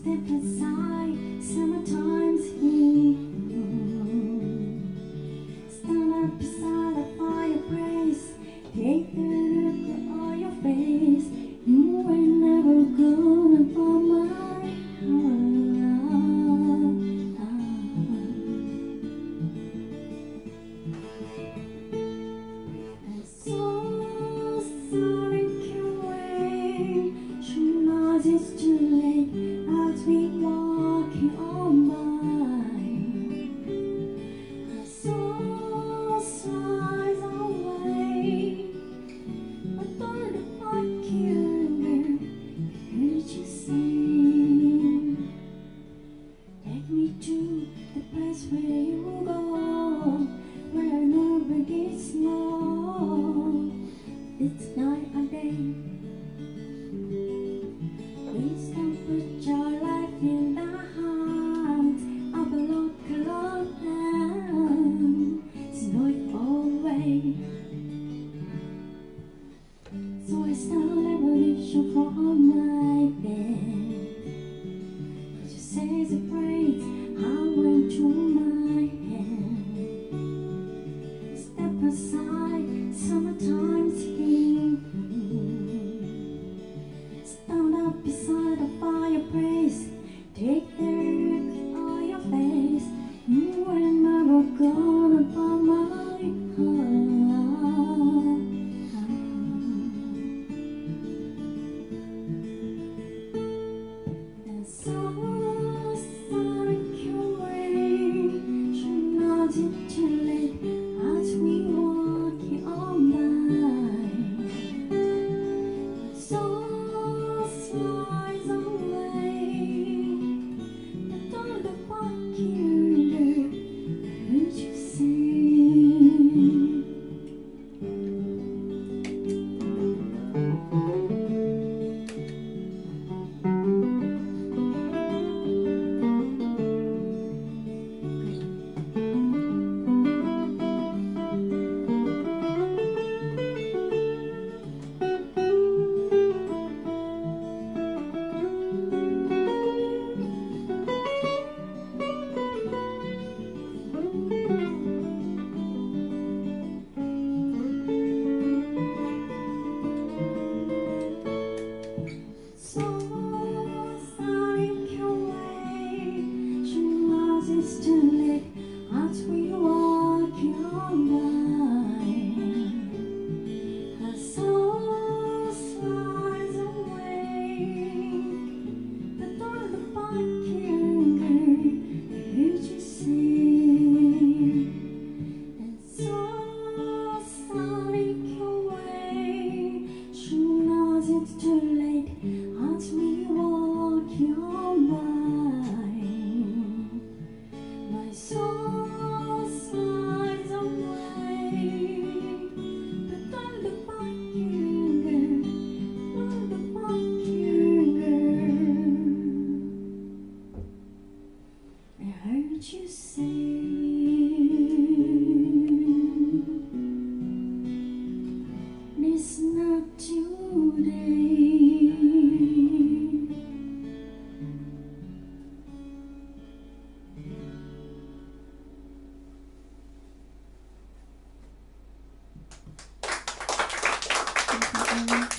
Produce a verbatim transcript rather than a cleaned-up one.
step aside, summertime's here. Stand up beside the fireplace, take the look on your face. You ain't never gonna fall my it's too late as we walking on by. I saw slides away, but don't look like you. Heard you sing. Take me to the place where you go, where nobody's know. It's night and day. Please don't put your life in the hands of a local man. Throw it away. So I start a revolution from my bed. Could you say the phrase I went to my head? Step aside, summertime's here. Stand up beside the fireplace, take the look on your face. You ain't never gonna buy my heart. And so started your way, should not it too late as we walk on by. So slides away, but don't look like you. Heard you sing. It's too late as we walk on by. I saw slides away, but don't look like you. Heard you sing, and so sliding away. She knows it's too late as we walk on by. My soul slides away, but don't look like you, girl. Don't look like you, girl. I heard you say it's not today. Thank you.